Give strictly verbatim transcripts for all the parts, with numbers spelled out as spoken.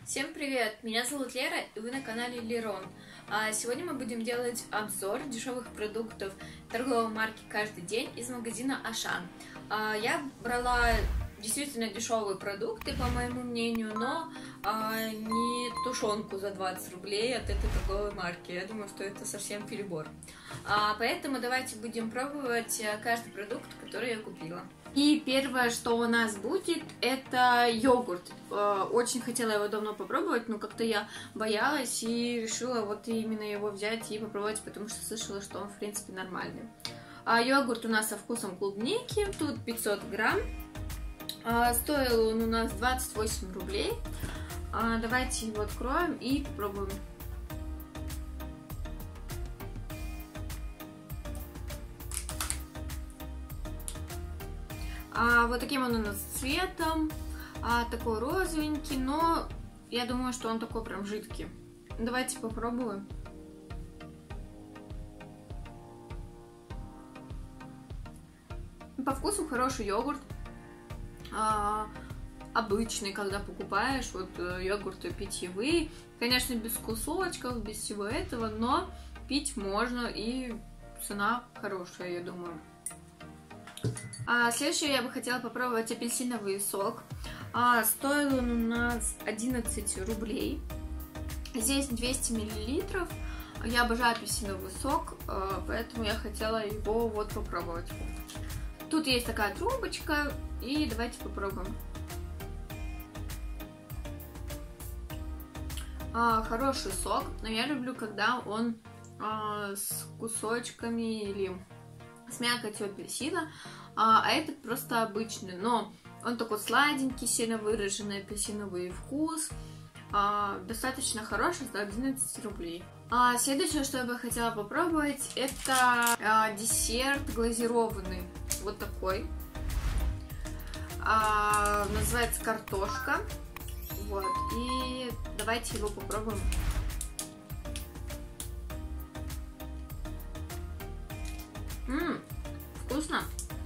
Всем привет! Меня зовут Лера, и вы на канале Лерон. А сегодня мы будем делать обзор дешевых продуктов торговой марки «Каждый день» из магазина Ашан. А я брала действительно дешевые продукты, по моему мнению, но а, не тушенку за двадцать рублей от этой торговой марки. Я думаю, что это совсем перебор. А, поэтому давайте будем пробовать каждый продукт, который я купила. И первое, что у нас будет, это йогурт. Очень хотела его давно попробовать, но как-то я боялась и решила вот именно его взять и попробовать, потому что слышала, что он в принципе нормальный. А йогурт у нас со вкусом клубники, тут пятьсот грамм. Стоил он у нас двадцать восемь рублей. Давайте его откроем и попробуем. А, вот таким он у нас цветом, а, такой розовенький, но я думаю, что он такой прям жидкий. Давайте попробуем. По вкусу хороший йогурт, а, обычный, когда покупаешь, вот йогурты питьевые, конечно, без кусочков, без всего этого, но пить можно и цена хорошая, я думаю. А следующее я бы хотела попробовать апельсиновый сок. А, стоил он у нас одиннадцать рублей. Здесь двести миллилитров. Я обожаю апельсиновый сок, поэтому я хотела его вот попробовать. Тут есть такая трубочка, и давайте попробуем. А, хороший сок, но я люблю, когда он а, с кусочками или с мякотью апельсина, а, а этот просто обычный, но он такой сладенький, сильно выраженный апельсиновый вкус, а, достаточно хороший, за одиннадцать рублей. А, следующее, что я бы хотела попробовать, это а, десерт глазированный, вот такой, а, называется картошка, вот, и давайте его попробуем. Ммм, вкусно.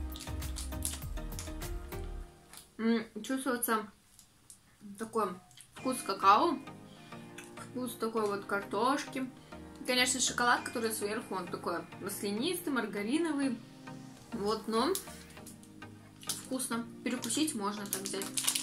М-м, чувствуется такой вкус какао, вкус такой вот картошки. Конечно, шоколад, который сверху, он такой маслянистый, маргариновый. Вот, но вкусно. Перекусить можно так взять.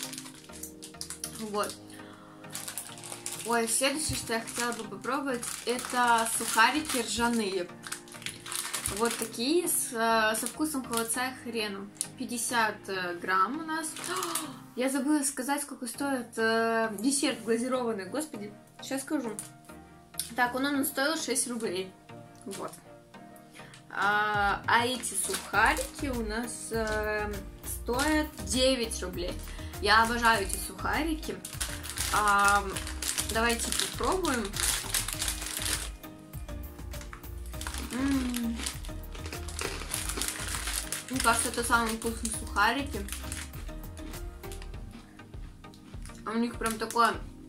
Вот. Ой, следующее, что я хотела бы попробовать, это сухарики ржаные. Вот такие, с, со вкусом холодца и хрена. пятьдесят грамм у нас. О, я забыла сказать, сколько стоит э, десерт глазированный. Господи, сейчас скажу. Так, он, он стоил шесть рублей. Вот. А, а эти сухарики у нас э, стоят девять рублей. Я обожаю эти сухарики. А, давайте попробуем. М-м-м. Мне кажется, это самые вкусные сухарики. У них прям такой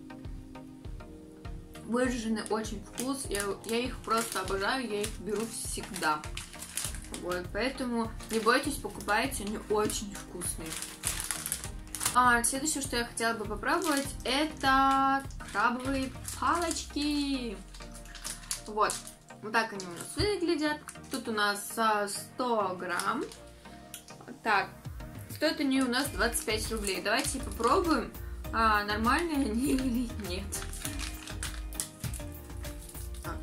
выраженный очень вкус. Я, я их просто обожаю, я их беру всегда. Вот, поэтому не бойтесь, покупайте, они очень вкусные. А, следующее, что я хотела бы попробовать, это крабовые палочки. Вот, вот так они у нас выглядят. Тут у нас сто грамм. Так, стоят они у нас двадцать пять рублей. Давайте попробуем, а, нормальные они или нет. Так.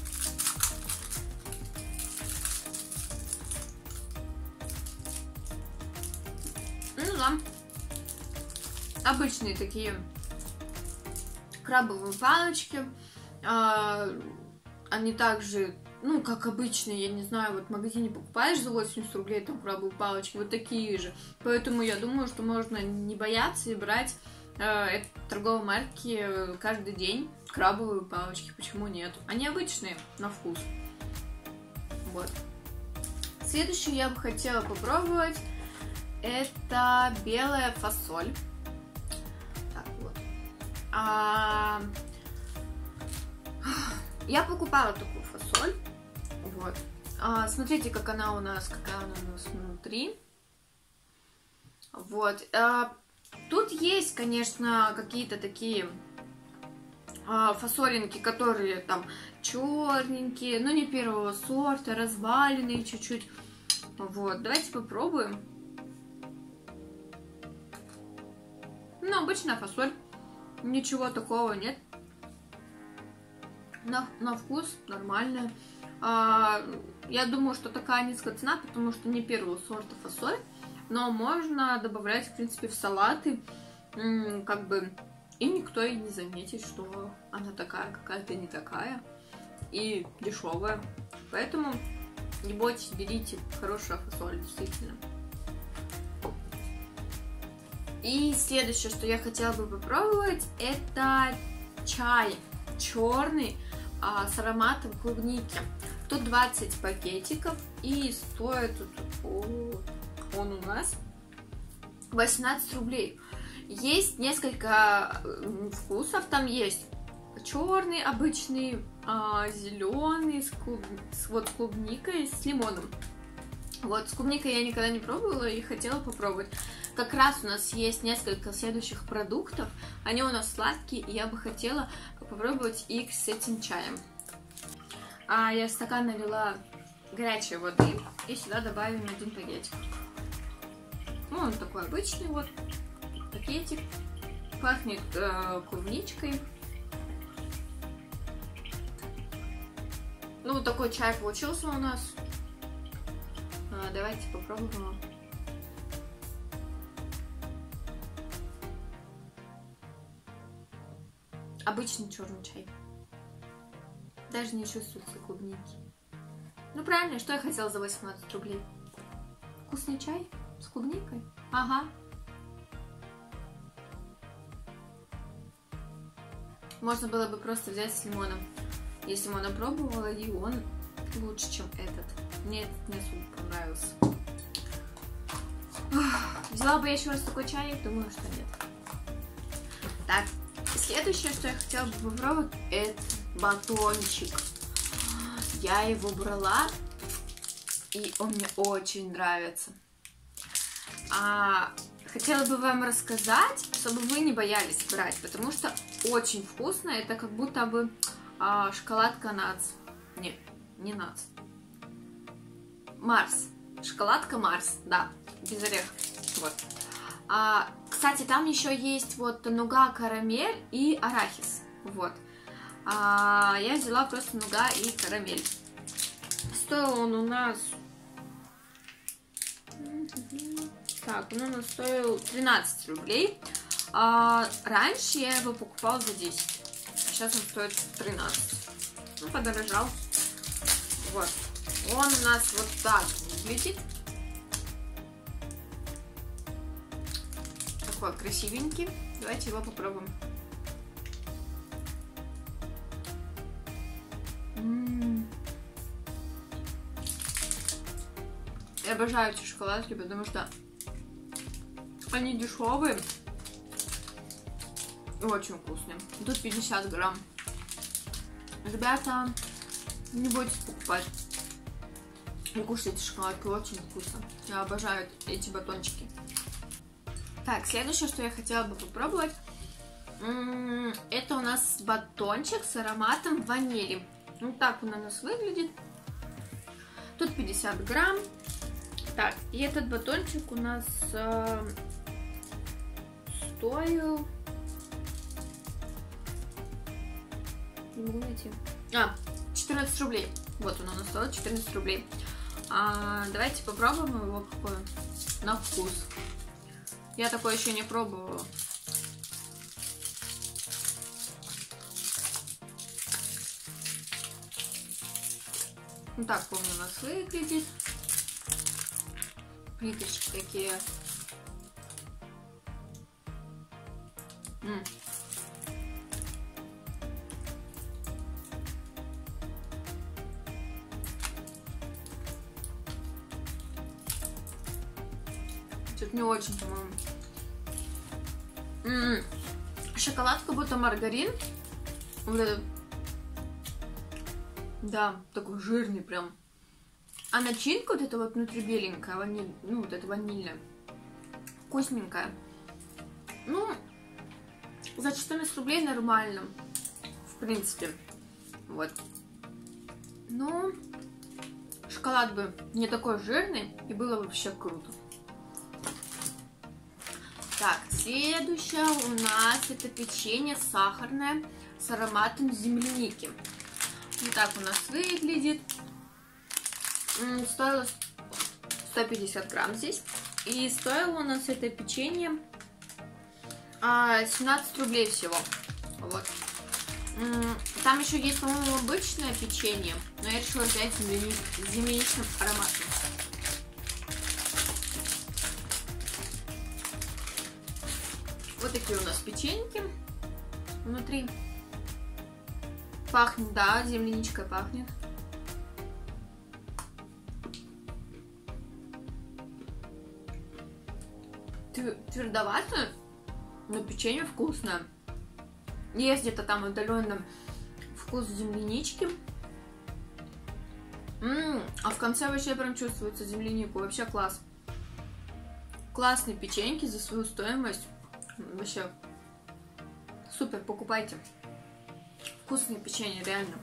Ну да, обычные такие крабовые палочки. А, они также, ну, как обычные, я не знаю, вот в магазине покупаешь за восемьдесят рублей там крабовые палочки, вот такие же. Поэтому я думаю, что можно не бояться и брать э, этой торговой марки каждый день крабовые палочки. Почему нет? Они обычные на вкус. Вот. Следующее я бы хотела попробовать, это белая фасоль. Так, вот. А... Я покупала такую фасоль. Вот. А, смотрите, как она у нас, какая она у нас внутри. Вот. А, тут есть, конечно, какие-то такие фасолинки, которые там черненькие, но не первого сорта, разваленные чуть-чуть. Вот, давайте попробуем. Ну, обычная фасоль, ничего такого нет. На, на вкус нормальная. А, я думаю, что такая низкая цена, потому что не первого сорта фасоль, но можно добавлять, в принципе, в салаты, как бы, и никто и не заметит, что она такая, какая-то не такая и дешевая. Поэтому не бойтесь, берите, хорошая фасоль, действительно. И следующее, что я хотела бы попробовать, это чай черный а, с ароматом клубники. Тут двадцать пакетиков и стоит он у нас восемнадцать рублей. Есть несколько вкусов, там есть черный обычный, а, зеленый с, клуб... с вот клубникой, с лимоном. Вот, с клубникой я никогда не пробовала и хотела попробовать. Как раз у нас есть несколько следующих продуктов, они у нас сладкие, и я бы хотела попробовать их с этим чаем. А я в стакан налила горячей воды и сюда добавим один пакетик. Ну, он такой обычный вот пакетик, пахнет э, клубничкой. Ну, вот такой чай получился у нас. А, давайте попробуем. Обычный черный чай. Даже не чувствуется клубники. Ну правильно, что я хотела за восемнадцать рублей? Вкусный чай с клубникой? Ага. Можно было бы просто взять с лимоном. Я с лимоном пробовала, и он лучше, чем этот. Мне этот не особо понравился. Взяла бы я еще раз такой чай? Думаю, что нет. Так, следующее, что я хотела бы попробовать, это батончик. Я его брала, и он мне очень нравится. А, хотела бы вам рассказать, чтобы вы не боялись брать, потому что очень вкусно. Это как будто бы а, шоколадка Нац. Не, не Нац. Марс. Шоколадка Марс, да, без ореха. Вот. А, кстати, там еще есть вот нуга, карамель и арахис. Вот. А, я взяла просто нуга и карамель. Стоил он у нас... Так, он у нас стоил тринадцать рублей. А, раньше я его покупала за десять. А сейчас он стоит тринадцать. Ну, подорожал. Вот. Он у нас вот так выглядит. Такой красивенький. Давайте его попробуем. М-м-м. Я обожаю эти шоколадки, потому что они дешевые и очень вкусные. Тут пятьдесят грамм. Ребята, не бойтесь покупать. И кушайте шоколадку, очень вкусно. Я обожаю эти батончики. Так, следующее, что я хотела бы попробовать, это у нас батончик с ароматом ванили. Вот так он у нас выглядит. Тут пятьдесят грамм. Так, и этот батончик у нас э, стоил... Не могу найти. А, четырнадцать рублей. Вот он у нас стоит четырнадцать рублей. А, давайте попробуем его какой на вкус. Я такое еще не пробовала. Вот так он у нас выглядит. Плиточки такие. М. Что-то не очень, по-моему. М-м. Шоколад как будто маргарин. Вот этот. Да, такой жирный прям. А начинка вот эта вот внутри беленькая, ваниль, ну вот это ванильная, вкусненькая. Ну, за четырнадцать рублей нормально. в принципе. Вот. Ну, шоколад бы не такой жирный, и было вообще круто. Так, следующее у нас это печенье сахарное с ароматом земляники. Вот так у нас выглядит. Стоило сто пятьдесят грамм здесь. И стоило у нас это печенье семнадцать рублей всего. Вот. Там еще есть, по-моему, обычное печенье, но я решила взять с земляничным ароматом. Вот такие у нас печеньки внутри. Пахнет, да, земляничкой пахнет. Твердовато, но печенье вкусное. Есть где-то там отдаленно вкус землянички. М-м, а в конце вообще прям чувствуется землянику. Вообще класс. Классные печеньки за свою стоимость. Вообще супер, покупайте. Вкусные печенья, реально.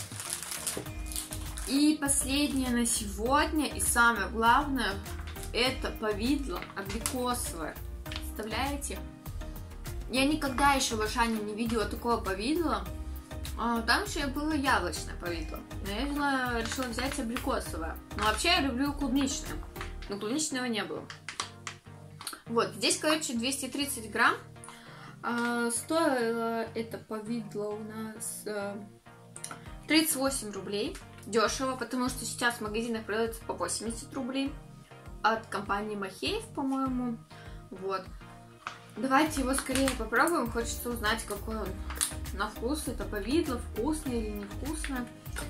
И последнее на сегодня, и самое главное, это повидло абрикосовое. Представляете? Я никогда еще в Ашане не видела такого повидла. Там еще было яблочное повидло. Но я взяла, решила взять абрикосовое. Но вообще я люблю клубничное. Но клубничного не было. Вот, здесь, короче, двести тридцать грамм. Стоило это повидло у нас тридцать восемь рублей. Дешево, потому что сейчас в магазинах продается по восемьдесят рублей. От компании Махеев, по-моему. Вот. Давайте его скорее попробуем. Хочется узнать, какой он на вкус. Это повидло, вкусное или невкусное.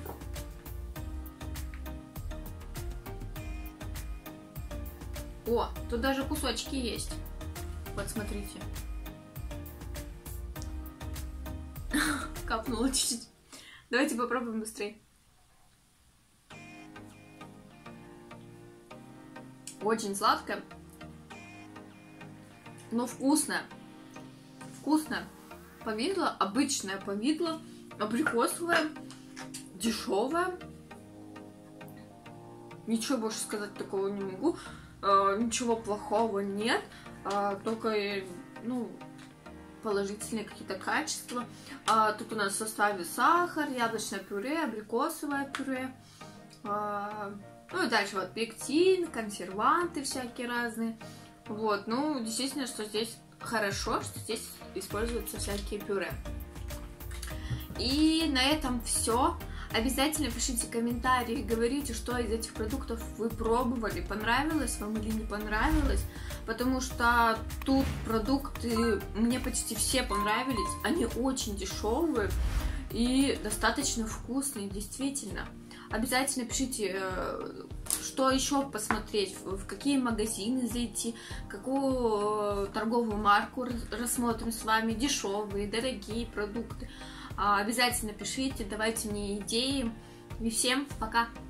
О, тут даже кусочки есть. Вот, смотрите. Капнуло чуть-чуть. Давайте попробуем быстрее. Очень сладкое, но вкусное. Вкусное повидло, обычное повидло, абрикосовое, дешевое. Ничего больше сказать такого не могу. А, ничего плохого нет. А, только, ну, положительные какие-то качества. А, тут у нас в составе сахар, яблочное пюре, абрикосовое пюре. А, Ну и дальше вот пектин, консерванты всякие разные. Вот, ну, действительно, что здесь хорошо, что здесь используются всякие пюре. И на этом все. Обязательно пишите комментарии, говорите, что из этих продуктов вы пробовали, понравилось вам или не понравилось. Потому что тут продукты мне почти все понравились. Они очень дешевые и достаточно вкусные, действительно. Обязательно пишите, что еще посмотреть, в какие магазины зайти, какую торговую марку рассмотрим с вами, дешевые, дорогие продукты. Обязательно пишите, давайте мне идеи. И всем пока!